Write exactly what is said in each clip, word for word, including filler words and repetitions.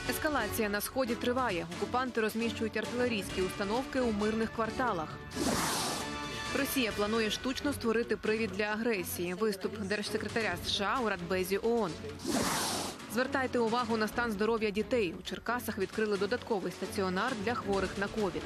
Ескалація на сході триває. Окупанти розміщують артилерійські установки у мирних кварталах. Росія планує штучно створити привід для агресії. Виступ держсекретаря США у Радбезі ООН. Звертайте увагу на стан здоров'я дітей. У Черкасах відкрили додатковий стаціонар для хворих на ковід.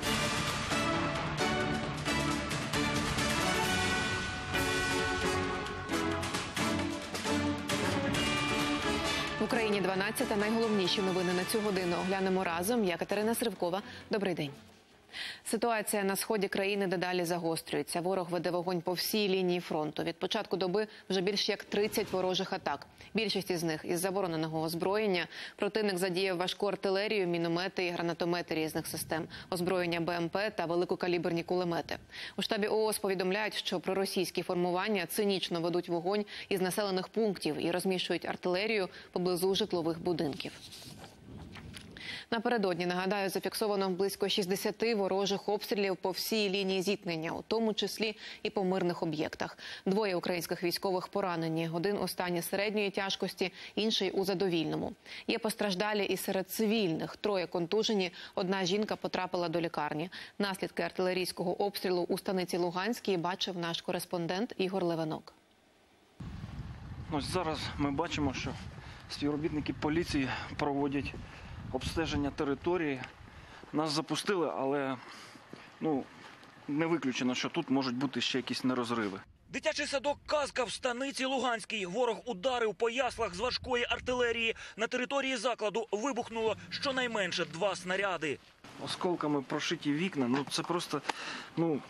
В Україні дванадцята. Найголовніші новини на цю годину оглянемо разом. Я Катерина Сривкова. Добрий день. Ситуація на сході країни дедалі загострюється. Ворог веде вогонь по всій лінії фронту. Від початку доби вже більш як тридцять ворожих атак. Більшість із них із забороненого озброєння. Противник задіяв важку артилерію, міномети і гранатомети різних систем, озброєння БМП та великокаліберні кулемети. У штабі ООС повідомляють, що проросійські формування цинічно ведуть вогонь із населених пунктів і розміщують артилерію поблизу житлових будинків. Напередодні, нагадаю, зафіксовано близько шістдесят ворожих обстрілів по всій лінії зіткнення, у тому числі і по мирних об'єктах. Двоє українських військових поранені. Один у стані середньої тяжкості, інший у задовільному. Є постраждалі і серед цивільних. Троє контужені. Одна жінка потрапила до лікарні. Наслідки артилерійського обстрілу у станиці Луганській бачив наш кореспондент Ігор Левинок. Ось зараз ми бачимо, що співробітники поліції проводять обстеження території. Нас запустили, але ну, не виключено, що тут можуть бути ще якісь нерозриви. Дитячий садок «Казка» в станиці Луганській. Ворог ударив по яслах з важкої артилерії. На території закладу вибухнуло щонайменше два снаряди. Осколками прошиті вікна, ну це просто, ну...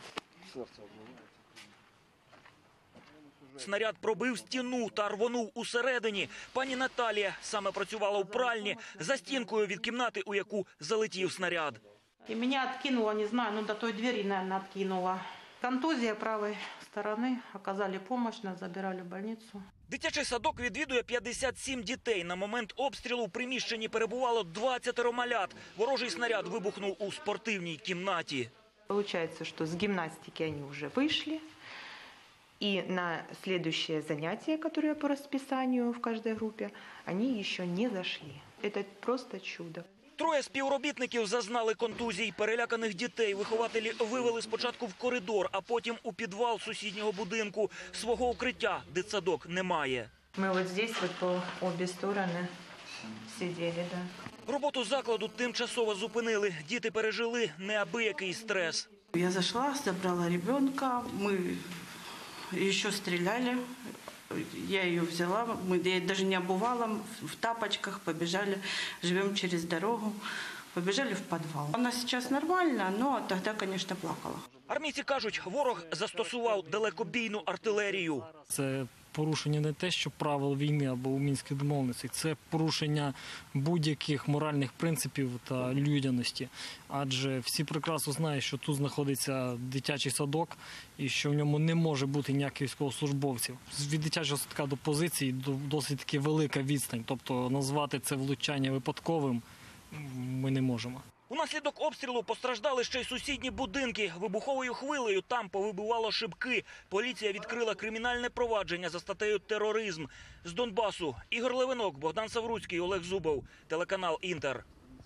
Снаряд пробив стіну та рвонув усередині. Пані Наталія саме працювала у пральні за стінкою від кімнати, у яку залетів снаряд. І мене відкинуло, не знаю, ну до той двері, мабуть, відкинуло. Контузія правої сторони, оказали допомогу, нас забирали в больницю. Дитячий садок відвідує п'ятдесят сім дітей. На момент обстрілу в приміщенні перебувало двадцять малят. Ворожий снаряд вибухнув у спортивній кімнаті. Получается, что с гимнастики они уже вышли. И на следующее занятие, которое по расписанию в каждой группе, они еще не зашли. Это просто чудо. Троє співробітників зазнали контузій. Переляканих дітей вихователі вивели спочатку в коридор, а потім у підвал сусіднього будинку. Свого укриття дитсадок не має. Мы вот здесь вот по обе стороны сидели, да. Роботу закладу тимчасово зупинили. Діти пережили неабиякий стрес. Я зайшла, забрала ребенка, ми... Еще стреляли, я ее взяла, мы, я даже не обувала, в тапочках побежали, живем через дорогу, побежали в подвал. Она сейчас нормальна, но тогда, конечно, плакала. Армійці кажуть, ворог застосував далекобійну артилерію. Це порушення не те, що правил війни або у мінських домовленостей, це порушення будь-яких моральних принципів та людяності. Адже всі прекрасно знають, що тут знаходиться дитячий садок і що в ньому не може бути ніяких військовослужбовців. Від дитячого садка до позиції досить таки велика відстань, тобто назвати це влучання випадковим ми не можемо. Унаслідок обстрілу постраждали ще й сусідні будинки. Вибуховою хвилею там повибивало шибки. Поліція відкрила кримінальне провадження за статтею «Тероризм». З Донбасу Ігор Левинок, Богдан Савруцький, Олег Зубов, телеканал «Інтер».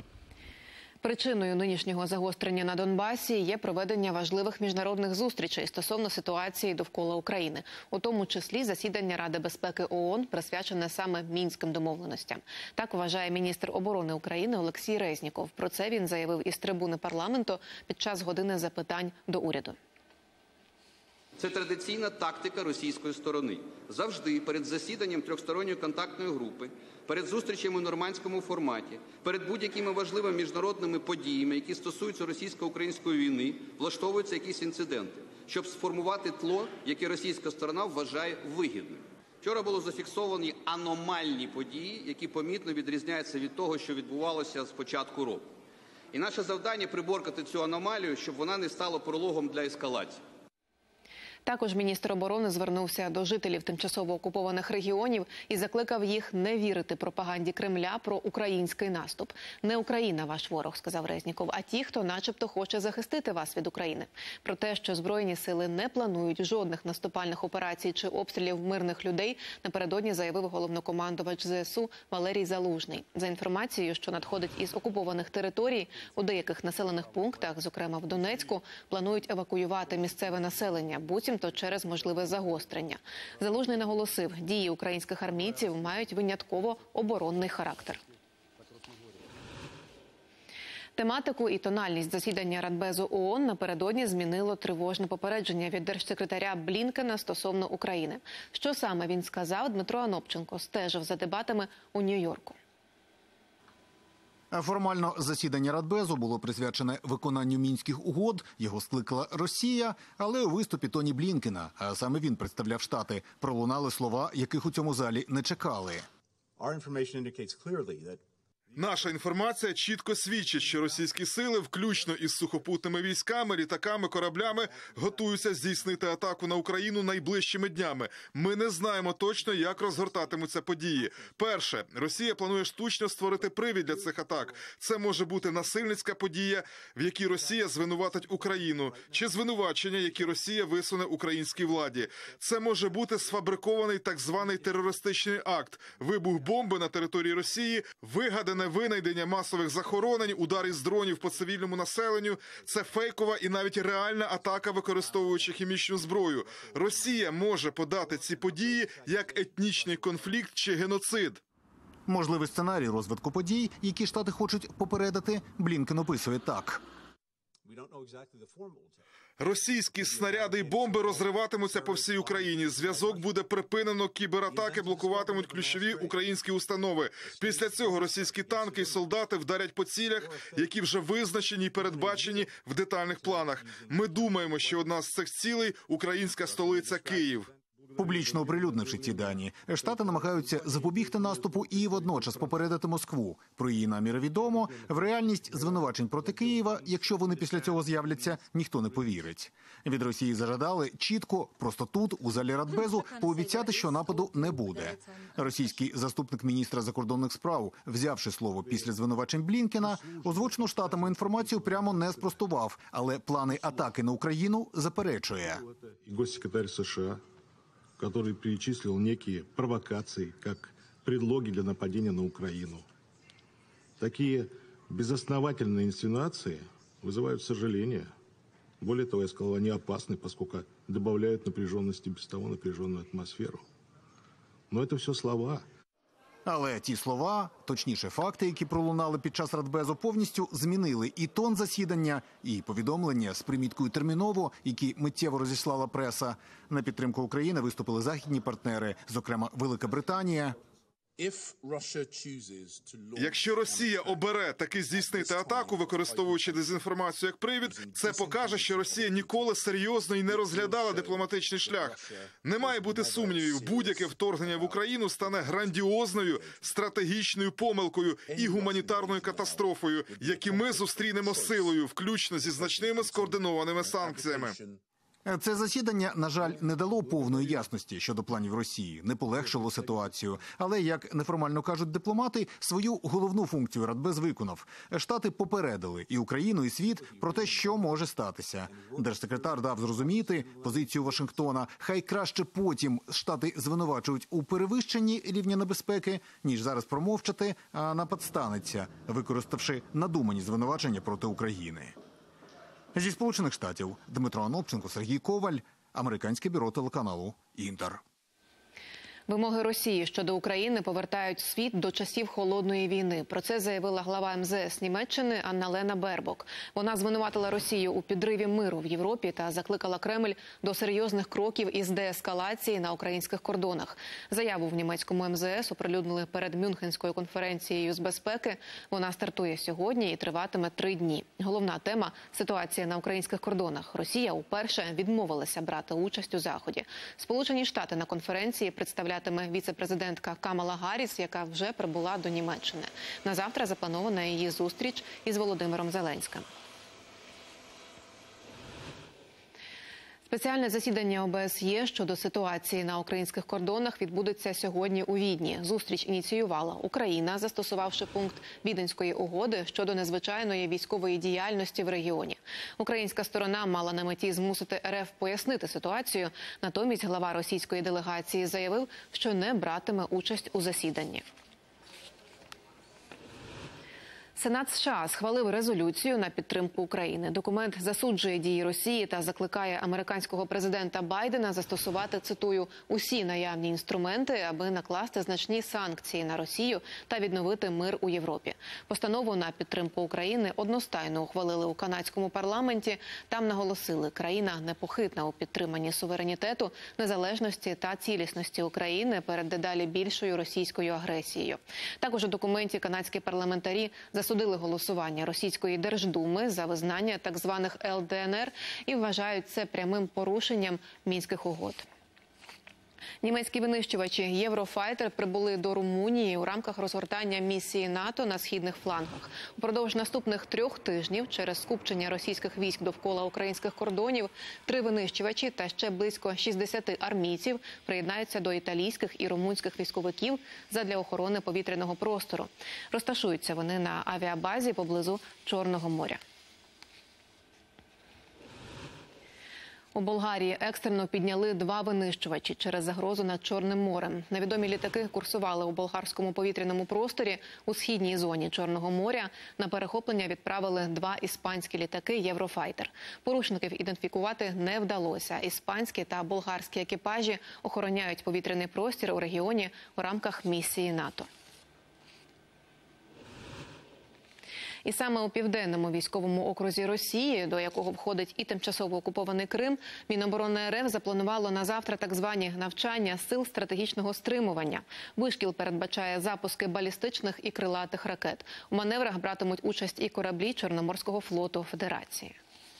Причиною нинішнього загострення на Донбасі є проведення важливих міжнародних зустрічей стосовно ситуації довкола України, у тому числі засідання Ради безпеки ООН, присвячене саме Мінським домовленостям. Так вважає міністр оборони України Олексій Резніков. Про це він заявив із трибуни парламенту під час години запитань до уряду. Це традиційна тактика російської сторони. Завжди перед засіданням трьохсторонньої контактної групи, перед зустрічами у нормандському форматі, перед будь-якими важливими міжнародними подіями, які стосуються російсько-української війни, влаштовуються якісь інциденти, щоб сформувати тло, яке російська сторона вважає вигідним. Вчора було зафіксовані аномальні події, які помітно відрізняються від того, що відбувалося з початку року. І наше завдання – приборкати цю аномалію, щоб вона не стала прологом для ескалації. Також міністр оборони звернувся до жителів тимчасово окупованих регіонів і закликав їх не вірити пропаганді Кремля про український наступ. Не Україна ваш ворог, сказав Резніков, а ті, хто начебто хоче захистити вас від України. Про те, що Збройні сили не планують жодних наступальних операцій чи обстрілів мирних людей, напередодні заявив головнокомандувач зе ес у Валерій Залужний. За інформацією, що надходить із окупованих територій, у деяких населених пунктах, зокрема в Донецьку, планують евакуювати місцеве населення, буцімто через можливе загострення. Залужний наголосив, дії українських армійців мають винятково оборонний характер. Тематику і тональність засідання Радбезу ООН напередодні змінило тривожне попередження від держсекретаря Блінкена стосовно України. Що саме він сказав, Дмитро Анопченко стежив за дебатами у Нью-Йорку. Формально засідання Радбезу було присвячене виконанню Мінських угод. Його скликала Росія, але у виступі Тоні Блінкена, а саме він представляв Штати, пролунали слова, яких у цьому залі не чекали. Наша інформація чітко свідчить, що російські сили, включно із сухопутними військами, літаками, кораблями, готуються здійснити атаку на Україну найближчими днями. Ми не знаємо точно, як розгортатимуться події. Перше, Росія планує штучно створити привід для цих атак. Це може бути насильницька подія, в якій Росія звинуватить Україну, чи звинувачення, які Росія висуне українській владі. Це може бути сфабрикований так званий терористичний акт, вибух бомби на території Росії, вигадане винайдення масових захоронень, удар із дронів по цивільному населенню – це фейкова і навіть реальна атака, використовуючи хімічну зброю. Росія може подати ці події як етнічний конфлікт чи геноцид. Можливий сценарій розвитку подій, які Штати хочуть попередити, Блінкен описує так. Російські снаряди і бомби розриватимуться по всій Україні. Зв'язок буде припинено, кібератаки блокуватимуть ключові українські установи. Після цього російські танки і солдати вдарять по цілях, які вже визначені і передбачені в детальних планах. Ми думаємо, що одна з цих цілей – українська столиця Київ. Публічно оприлюднивши ці дані, Штати намагаються запобігти наступу і водночас попередити Москву. Про її наміри відомо. В реальність звинувачень проти Києва, якщо вони після цього з'являться, ніхто не повірить. Від Росії зажадали чітко, просто тут, у залі Радбезу, пообіцяти, що нападу не буде. Російський заступник міністра закордонних справ, взявши слово після звинувачень Блінкена, озвучену Штатами інформацію прямо не спростував, але плани атаки на Україну заперечує. Госсекретарь США, который перечислил некие провокации как предлоги для нападения на Украину. Такие безосновательные инсценуации вызывают сожаление. Более того, я сказал, они опасны, поскольку добавляют напряженности без того напряженную атмосферу. Но это все слова. Але ті слова, точніше факти, які пролунали під час Радбезу, повністю змінили і тон засідання, і повідомлення з приміткою «терміново», які миттєво розіслала преса. На підтримку України виступили західні партнери, зокрема Велика Британія. Якщо Росія обере таки здійснити атаку, використовуючи дезінформацію як привід, це покаже, що Росія ніколи серйозно і не розглядала дипломатичний шлях. Не має бути сумнівів, будь-яке вторгнення в Україну стане грандіозною стратегічною помилкою і гуманітарною катастрофою, які ми зустрінемо силою, включно зі значними скоординованими санкціями. Це засідання, на жаль, не дало повної ясності щодо планів Росії, не полегшило ситуацію. Але, як неформально кажуть дипломати, свою головну функцію Радбез виконав. Штати попередили і Україну, і світ про те, що може статися. Держсекретар дав зрозуміти позицію Вашингтона. Хай краще потім Штати звинувачують у перевищенні рівня небезпеки, ніж зараз промовчати, а напад станеться, використавши надумані звинувачення проти України. Зі Сполучених Штатів Дмитро Анопченко, Сергій Коваль, американське бюро телеканалу «Інтер». Вимоги Росії щодо України повертають світ до часів холодної війни. Про це заявила глава ем зе ес Німеччини Анна-Лена Бербок. Вона звинуватила Росію у підриві миру в Європі та закликала Кремль до серйозних кроків із деескалації на українських кордонах. Заяву в німецькому ем зе ес оприлюднили перед Мюнхенською конференцією з безпеки. Вона стартує сьогодні і триватиме три дні. Головна тема – ситуація на українських кордонах. Росія уперше відмовилася брати участь у заході. Сполучені Штати на конференції представляють віце-президентка Камала Гарріс, яка вже прибула до Німеччини. На завтра запланована її зустріч із Володимиром Зеленським. Спеціальне засідання О Б С Є щодо ситуації на українських кордонах відбудеться сьогодні у Відні. Зустріч ініціювала Україна, застосувавши пункт Віденської угоди щодо незвичайної військової діяльності в регіоні. Українська сторона мала на меті змусити Р Ф пояснити ситуацію. Натомість глава російської делегації заявив, що не братиме участь у засіданні. Сенат США схвалив резолюцію на підтримку України. Документ засуджує дії Росії та закликає американського президента Байдена застосувати, цитую, «усі наявні інструменти, аби накласти значні санкції на Росію та відновити мир у Європі». Постанову на підтримку України одностайно ухвалили у канадському парламенті. Там наголосили, країна непохитна у підтриманні суверенітету, незалежності та цілісності України перед дедалі більшою російською агресією. Також у документі канадські парламентарі засудили голосування російської Держдуми за визнання так званих Л Д Н Р і вважають це прямим порушенням Мінських угод. Німецькі винищувачі «Єврофайтер» прибули до Румунії у рамках розгортання місії НАТО на східних флангах. Упродовж наступних трьох тижнів через скупчення російських військ довкола українських кордонів три винищувачі та ще близько шістдесят армійців приєднаються до італійських і румунських військовиків задля охорони повітряного простору. Розташуються вони на авіабазі поблизу Чорного моря. У Болгарії екстрено підняли два винищувачі через загрозу над Чорним морем. Невідомі літаки курсували у болгарському повітряному просторі у східній зоні Чорного моря. На перехоплення відправили два іспанські літаки «Єврофайтер». Порушників ідентифікувати не вдалося. Іспанські та болгарські екіпажі охороняють повітряний простір у регіоні у рамках місії НАТО. І саме у південному військовому окрузі Росії, до якого входить і тимчасово окупований Крим, Міноборони Р Ф запланувало на завтра так звані навчання сил стратегічного стримування. Вишкіл передбачає запуски балістичних і крилатих ракет. У маневрах братимуть участь і кораблі Чорноморського флоту Федерації.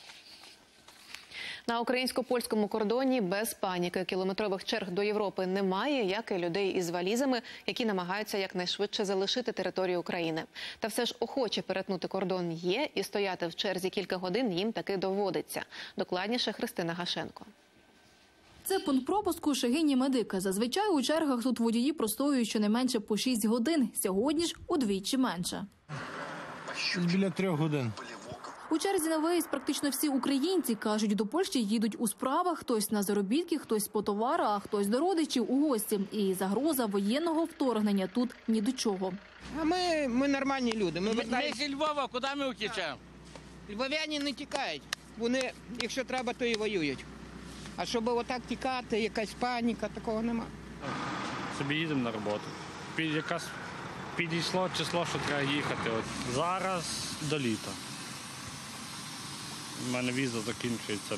На українсько-польському кордоні без паніки. Кілометрових черг до Європи немає, як і людей із валізами, які намагаються якнайшвидше залишити територію України. Та все ж охоче перетнути кордон є, і стояти в черзі кілька годин їм таки доводиться. Докладніше Христина Гашенко. Це пункт пропуску Шегині Медика. Зазвичай у чергах тут водії простоюють щонайменше по шість годин. Сьогодні ж удвічі менше. Біля трьох годин. У черзі на виїзд практично всі українці, кажуть, до Польщі їдуть у справах, хтось на заробітки, хтось по товару, а хтось до родичів у гості. І загроза воєнного вторгнення тут ні до чого. А ми, ми нормальні люди. Ми, Ми зі Львова, куди ми втічемо? Львов'яні не тікають. Вони, якщо треба, то і воюють. А щоб отак тікати, якась паніка, такого нема. Собі їдемо на роботу. Під, якась підійшло число, що треба їхати. От зараз до літа. У мене віза закінчується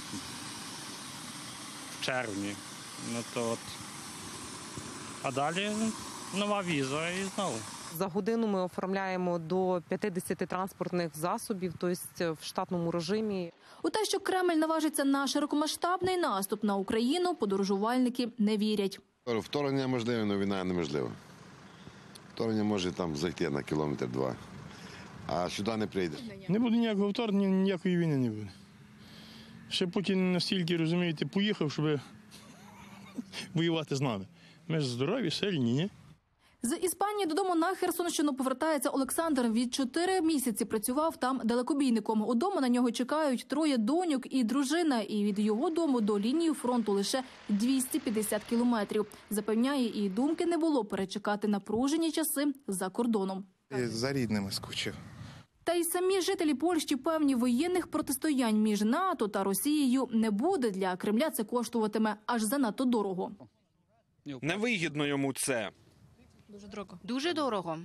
в червні. Ну, то от. А далі нова віза і знову. За годину ми оформляємо до п'ятдесят транспортних засобів, тобто в штатному режимі. У те, що Кремль наважиться на широкомасштабний наступ на Україну, подорожувальники не вірять. Вторгнення можливе, але війна неможлива. Вторгнення може там зайти на кілометр-два, а сюди не прийде. Не буде ніякого вторгнення, ніякої війни не буде. Ще Путін настільки, розумієте, поїхав, щоб воювати з нами. Ми ж здорові, сильні, ні? З Іспанії додому на Херсонщину повертається Олександр. Від чотири місяці працював там далекобійником. Удома на нього чекають троє доньок і дружина. І від його дому до лінії фронту лише двісті п'ятдесят кілометрів. Запевняє, і думки не було перечекати напружені часи за кордоном. За рідними скучив. Та й самі жителі Польщі певні, воєнних протистоянь між НАТО та Росією не буде. Для Кремля це коштуватиме аж занадто дорого. Невигідно йому це. Дуже дорого. Дуже дорого.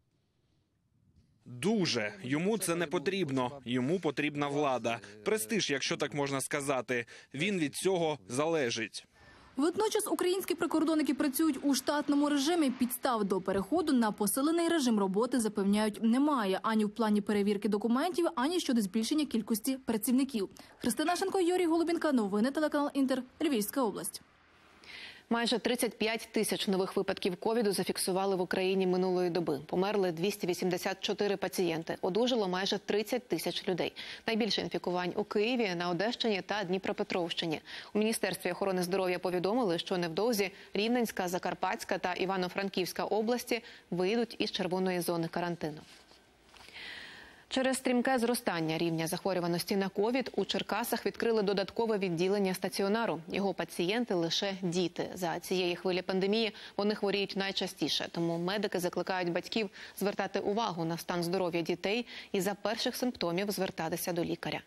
Дуже. Йому це не потрібно. Йому потрібна влада. Престиж, якщо так можна сказати. Він від цього залежить. Водночас українські прикордонники працюють у штатному режимі. Підстав до переходу на посилений режим роботи, запевняють, немає. Ані в плані перевірки документів, ані щодо збільшення кількості працівників. Христина Шенко, Юрій Голубінка. Новини телеканал Інтер. Львівська область. Майже тридцять п'ять тисяч нових випадків ковіду зафіксували в Україні минулої доби. Померли двісті вісімдесят чотири пацієнти. Одужало майже тридцять тисяч людей. Найбільше інфікувань у Києві, на Одещині та Дніпропетровщині. У Міністерстві охорони здоров'я повідомили, що невдовзі Рівненська, Закарпатська та Івано-Франківська області вийдуть із червоної зони карантину. Через стрімке зростання рівня захворюваності на ковід у Черкасах відкрили додаткове відділення стаціонару. Його пацієнти – лише діти. За цієї хвилі пандемії вони хворіють найчастіше. Тому медики закликають батьків звертати увагу на стан здоров'я дітей і за перших симптомів звертатися до лікаря.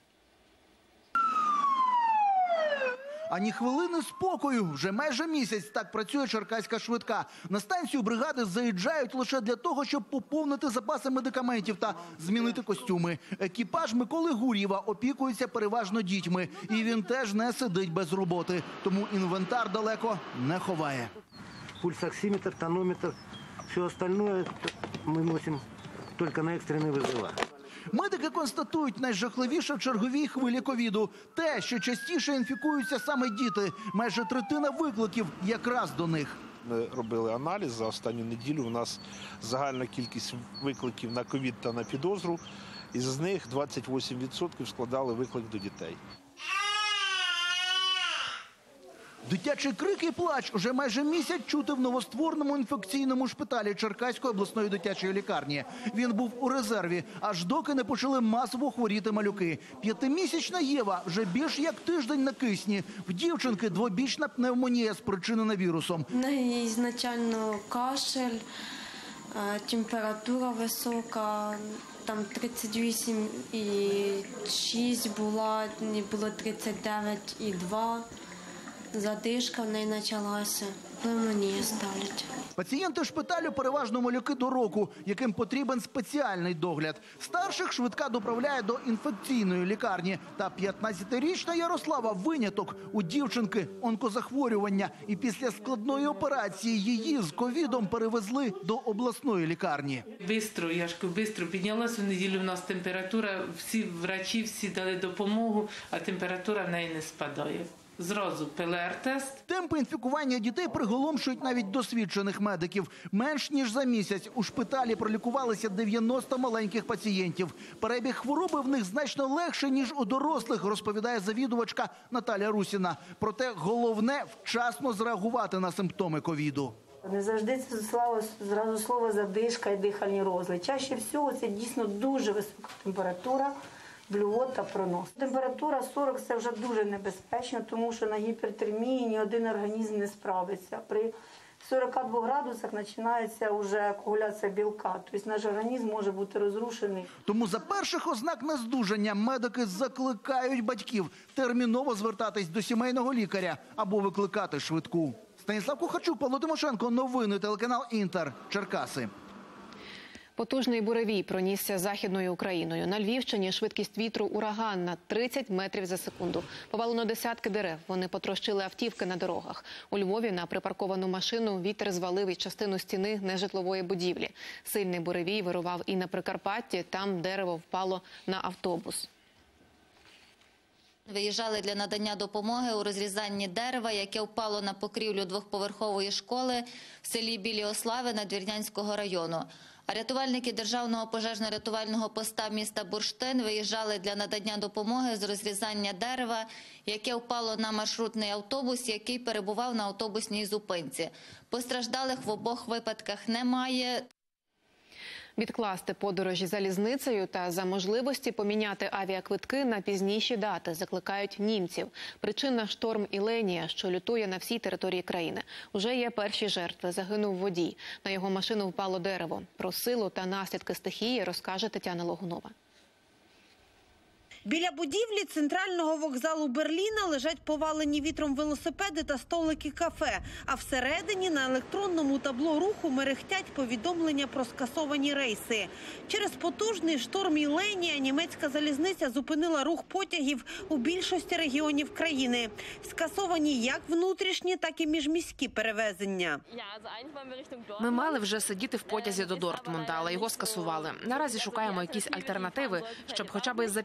Ані хвилини спокою. Вже майже місяць так працює черкаська швидка. На станцію бригади заїжджають лише для того, щоб поповнити запаси медикаментів та змінити костюми. Екіпаж Миколи Гур'єва опікується переважно дітьми. І він теж не сидить без роботи. Тому інвентар далеко не ховає. Пульсоксиметр, тонометр, все остальное ми носимо тільки на екстрені визови. Медики констатують найжахливіше в черговій хвилі ковіду. Те, що частіше інфікуються саме діти. Майже третина викликів якраз до них. Ми робили аналіз за останню неділю. У нас загальна кількість викликів на ковід та на підозру. Із них двадцять вісім відсотків складали виклик до дітей. Дитячий крик і плач уже майже місяць чути в новоствореному інфекційному шпиталі Черкаської обласної дитячої лікарні. Він був у резерві, аж доки не почали масово хворіти малюки. П'ятимісячна Єва вже більш як тиждень на кисні. В дівчинки двобічна пневмонія, спричинена вірусом. У неї ізначально кашель, температура висока, там тридцять вісім і шість була, було тридцять дев'ять і два. Задишка в неї почалася, пневмонія ставлять. Пацієнти шпиталю переважно малюки до року, яким потрібен спеціальний догляд. Старших швидка доправляє до інфекційної лікарні. Та п'ятнадцятирічна Ярослава – виняток. У дівчинки онкозахворювання. І після складної операції її з ковідом перевезли до обласної лікарні. Бистро, я ж кажу, бистро піднялася в неділю, у нас температура, всі врачі, всі дали допомогу, а температура в неї не спадає. Зразу ПЛР-тест. Темпи інфікування дітей приголомшують навіть досвідчених медиків. Менш ніж за місяць у шпиталі пролікувалися дев'яносто маленьких пацієнтів. Перебіг хвороби в них значно легше, ніж у дорослих, розповідає завідувачка Наталя Русіна. Проте головне – вчасно зреагувати на симптоми ковіду. Не завжди це зразу слово задишка і дихальні розлади. Чаще всього це дійсно дуже висока температура, блювота, пронос. Температура сорок – це вже дуже небезпечно, тому що на гіпертермії ні один організм не справиться. При сорока двох градусах починається вже коагуляція білка, тобто наш організм може бути розрушений. Тому за перших ознак нездужання медики закликають батьків терміново звертатись до сімейного лікаря або викликати швидку. Станіслав Кухарчук, Павло Тимошенко, новини, телеканал «Інтер», Черкаси. Потужний буревій пронісся Західною Україною. На Львівщині швидкість вітру ураган на тридцять метрів за секунду. Повалено десятки дерев. Вони потрощили автівки на дорогах. У Львові на припарковану машину вітер звалив із частину стіни нежитлової будівлі. Сильний буревій вирував і на Прикарпатті. Там дерево впало на автобус. Виїжджали для надання допомоги у розрізанні дерева, яке впало на покрівлю двохповерхової школи в селі Білі Ослави Надвірнянського району. А рятувальники Державного пожежно-рятувального поста міста Бурштин виїжджали для надання допомоги з розрізання дерева, яке впало на маршрутний автобус, який перебував на автобусній зупинці. Постраждалих в обох випадках немає. Відкласти подорожі залізницею та за можливості поміняти авіаквитки на пізніші дати закликають німців. Причина – шторм Іленія, що лютує на всій території країни. Уже є перші жертви. Загинув водій. На його машину впало дерево. Про силу та наслідки стихії розкаже Тетяна Логунова. Біля будівлі центрального вокзалу Берліна лежать повалені вітром велосипеди та столики кафе. А всередині на електронному табло руху мерехтять повідомлення про скасовані рейси. Через потужний шторм Іленія німецька залізниця зупинила рух потягів у більшості регіонів країни. Скасовані як внутрішні, так і міжміські перевезення. Ми мали вже сидіти в потязі до Дортмунда, але його скасували. Наразі шукаємо якісь альтернативи, щоб хоча б із запізненням,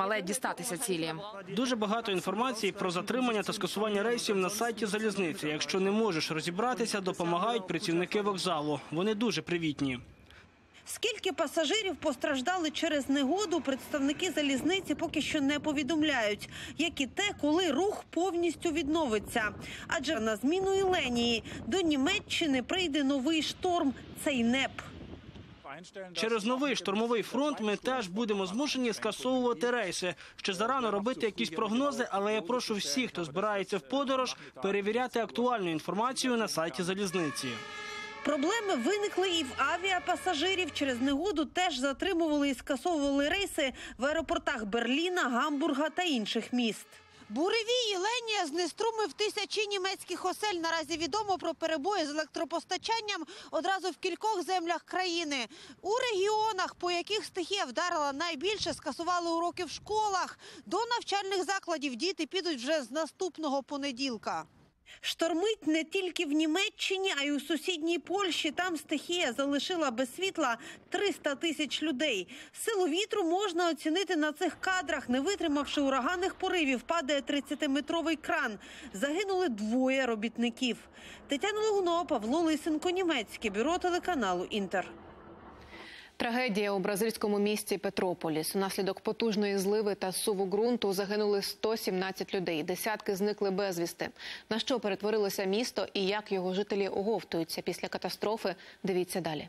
рухам, але дістатися цілі. Дуже багато інформації про затримання та скасування рейсів на сайті залізниці. Якщо не можеш розібратися, допомагають працівники вокзалу. Вони дуже привітні. Скільки пасажирів постраждали через негоду, представники залізниці поки що не повідомляють, як і те, коли рух повністю відновиться. Адже на зміну Іленії до Німеччини прийде новий шторм – Цейнеп. Через новий штормовий фронт ми теж будемо змушені скасовувати рейси. Ще зарано робити якісь прогнози, але я прошу всіх, хто збирається в подорож, перевіряти актуальну інформацію на сайті залізниці. Проблеми виникли і в авіапасажирів. Через негоду теж затримували і скасовували рейси в аеропортах Берліна, Гамбурга та інших міст. Буревій Іленія знеструмив тисячі німецьких осель. Наразі відомо про перебої з електропостачанням одразу в кількох землях країни. У регіонах, по яких стихія вдарила найбільше, скасували уроки в школах. До навчальних закладів діти підуть вже з наступного понеділка. Штормить не тільки в Німеччині, а й у сусідній Польщі. Там стихія залишила без світла триста тисяч людей. Силу вітру можна оцінити на цих кадрах. Не витримавши ураганних поривів, падає тридцятиметровий кран. Загинули двоє робітників. Тетяна Логунова, Павло Лисенко, Німецьке бюро телеканалу «Інтер». Трагедія у бразильському місті Петрополіс. Унаслідок потужної зливи та зсуву ґрунту загинули сто сімнадцять людей. Десятки зникли безвісти. На що перетворилося місто і як його жителі оговтуються після катастрофи – дивіться далі.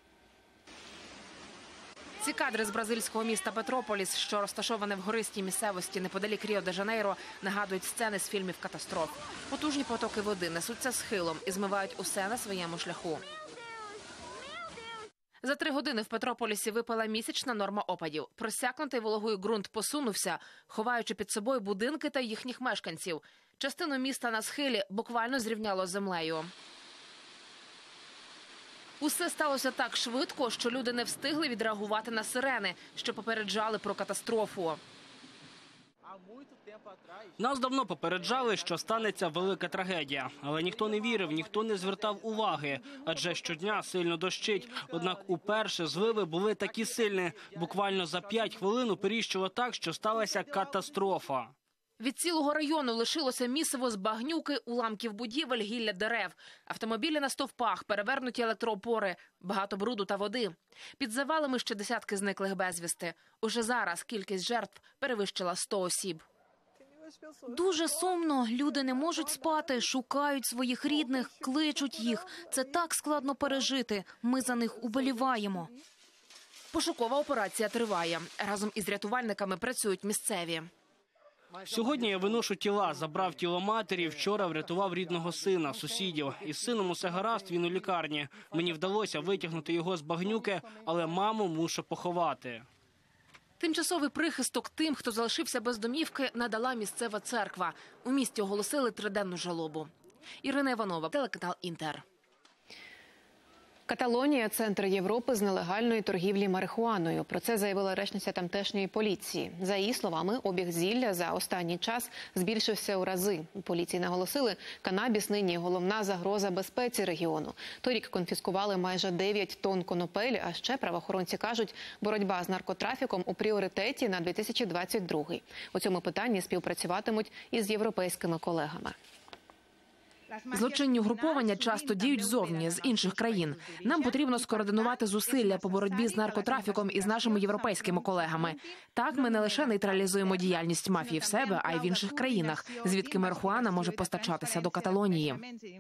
Ці кадри з бразильського міста Петрополіс, що розташоване в гористій місцевості неподалік Ріо-де-Жанейро, нагадують сцени з фільмів катастроф. Потужні потоки води несуться схилом і змивають усе на своєму шляху. За три години в Петрополісі випала місячна норма опадів. Просякнутий вологою ґрунт посунувся, ховаючи під собою будинки та їхніх мешканців. Частину міста на схилі буквально зрівняло з землею. Усе сталося так швидко, що люди не встигли відреагувати на сирени, що попереджали про катастрофу. Нас давно попереджали, що станеться велика трагедія. Але ніхто не вірив, ніхто не звертав уваги. Адже щодня сильно дощить. Однак уперше зливи були такі сильні. Буквально за п'ять хвилин уперіщило так, що сталася катастрофа. Від цілого району лишилося місиво з багнюки, уламків будівель, гілля дерев. Автомобілі на стовпах, перевернуті електроопори, багато бруду та води. Під завалами ще десятки зниклих безвісти. Уже зараз кількість жертв перевищила сто осіб. Дуже сумно. Люди не можуть спати, шукають своїх рідних, кличуть їх. Це так складно пережити. Ми за них уболіваємо. Пошукова операція триває. Разом із рятувальниками працюють місцеві. Сьогодні я виношу тіла, забрав тіло матері, вчора врятував рідного сина, сусідів. Із сином усе гаразд, він у лікарні. Мені вдалося витягнути його з багнюки, але маму мушу поховати. Тимчасовий прихисток тим, хто залишився без домівки, надала місцева церква. У місті оголосили триденну жалобу. Ірина Іванова, телеканал «Інтер». Каталонія – центр Європи з нелегальної торгівлі марихуаною. Про це заявила речниця тамтешньої поліції. За її словами, обіг зілля за останній час збільшився у рази. У поліції наголосили, канабіс нині головна загроза безпеці регіону. Торік конфіскували майже дев'ять тонн конопель, а ще правоохоронці кажуть, боротьба з наркотрафіком у пріоритеті на дві тисячі двадцять другий. У цьому питанні співпрацюватимуть із європейськими колегами. Злочинні угруповання часто діють зовні, з інших країн. Нам потрібно скоординувати зусилля по боротьбі з наркотрафіком із нашими європейськими колегами. Так ми не лише нейтралізуємо діяльність мафії в себе, а й в інших країнах, звідки марихуана може постачатися до Каталонії.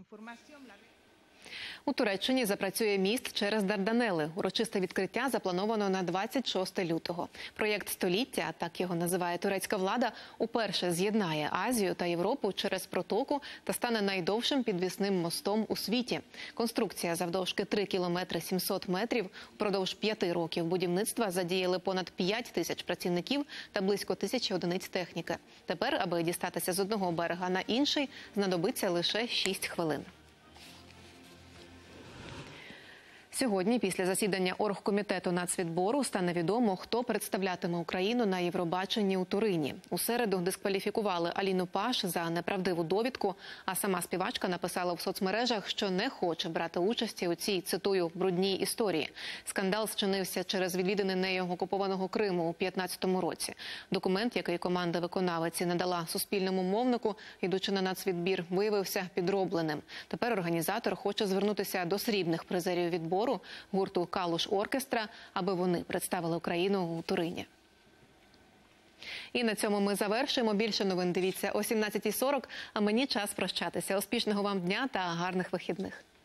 У Туреччині запрацює міст через Дарданели. Урочисте відкриття заплановано на двадцять шосте лютого. Проєкт століття, так його називає турецька влада, уперше з'єднає Азію та Європу через протоку та стане найдовшим підвісним мостом у світі. Конструкція завдовжки три кілометри сімсот метрів. Упродовж п'яти років будівництва задіяли понад п'ять тисяч працівників та близько тисячі одиниць техніки. Тепер, аби дістатися з одного берега на інший, знадобиться лише шість хвилин. Сьогодні, після засідання оргкомітету нацвідбору, стане відомо, хто представлятиме Україну на Євробаченні у Турині. У середу дискваліфікували Аліну Паш за неправдиву довідку, а сама співачка написала в соцмережах, що не хоче брати участі у цій, цитую, брудній історії. Скандал зчинився через відвідини нею окупованого Криму у п'ятнадцятому році. Документ, який команда виконавиці надала суспільному мовнику, ідучи на нацвідбір, виявився підробленим. Тепер організатор хоче звернутися до срібних призерів відбору гурту «Калуш Оркестра», аби вони представили Україну у Турині. І на цьому ми завершуємо. Більше новин дивіться о сімнадцятій сорок, а мені час прощатися. Успішного вам дня та гарних вихідних.